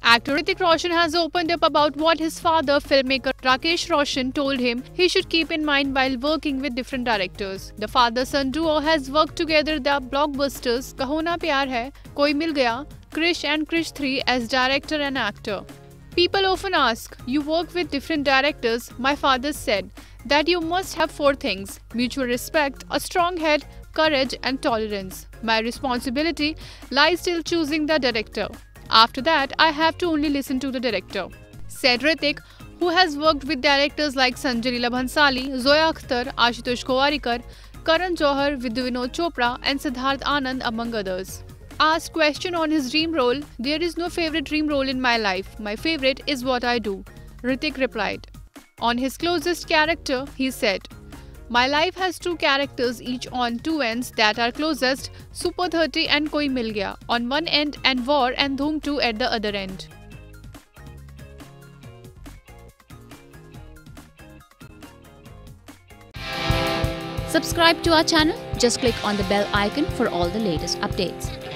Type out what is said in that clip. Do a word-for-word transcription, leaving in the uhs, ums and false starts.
Actor Hrithik Roshan has opened up about what his father, filmmaker Rakesh Roshan, told him he should keep in mind while working with different directors. The father-son duo has worked together the blockbusters Kaho Na Pyar Hai, Koi Mil Gaya, Krish and Krish three as director and actor. People often ask, you work with different directors. My father said that you must have four things: mutual respect, a strong head, courage and tolerance. My responsibility lies till choosing the director. After that, I have to only listen to the director, said Hrithik, who has worked with directors like Sanjay Leela Bhansali, Zoya Akhtar, Ashutosh Gowarikar, Karan Johar, Vidhu Vinod Chopra and Siddharth Anand among others. Asked question on his dream role, there is no favorite dream role in my life. My favorite is what I do, Hrithik replied. On his closest character, he said, my life has two characters, each on two ends that are closest, Super thirty and Koi Mil Gaya on one end and War and Dhoom two at the other end. Subscribe to our channel. Just click on the bell icon for all the latest updates.